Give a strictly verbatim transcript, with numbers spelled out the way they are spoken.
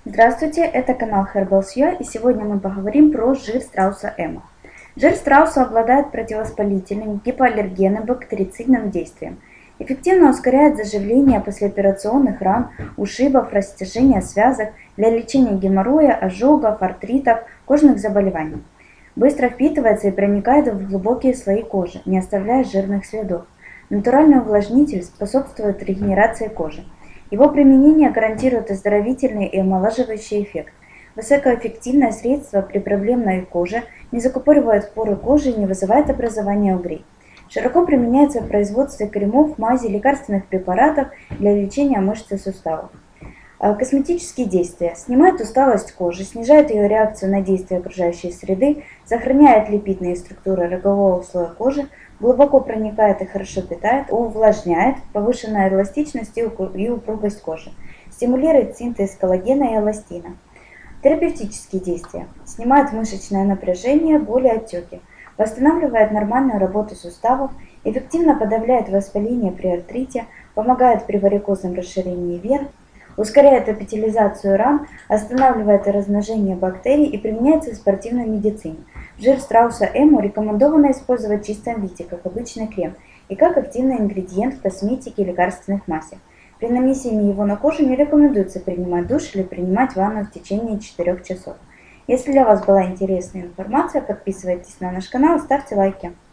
Здравствуйте, это канал Herbals.ua, и сегодня мы поговорим про жир страуса Эмо. Жир страуса обладает противовоспалительным, гипоаллергенным, бактерицидным действием. Эффективно ускоряет заживление послеоперационных ран, ушибов, растяжения связок, для лечения геморроя, ожогов, артритов, кожных заболеваний. Быстро впитывается и проникает в глубокие слои кожи, не оставляя жирных следов. Натуральный увлажнитель способствует регенерации кожи. Его применение гарантирует оздоровительный и омолаживающий эффект. Высокоэффективное средство при проблемной коже, не закупоривает поры кожи и не вызывает образования угрей. Широко применяется в производстве кремов, мази, лекарственных препаратов для лечения мышц и суставов. Косметические действия. Снимает усталость кожи, снижает ее реакцию на действие окружающей среды, сохраняет липидные структуры рогового слоя кожи, глубоко проникает и хорошо питает, увлажняет, повышенная эластичность и упругость кожи, стимулирует синтез коллагена и эластина. Терапевтические действия. Снимает мышечное напряжение, боли, отеки, восстанавливает нормальную работу суставов, эффективно подавляет воспаление при артрите, помогает при варикозном расширении вен, ускоряет эпителизацию ран, останавливает размножение бактерий и применяется в спортивной медицине. Жир страуса Эмо рекомендовано использовать в чистом виде, как обычный крем, и как активный ингредиент в косметике и лекарственных масях. При нанесении его на кожу не рекомендуется принимать душ или принимать ванну в течение четырёх часов. Если для вас была интересная информация, подписывайтесь на наш канал и ставьте лайки.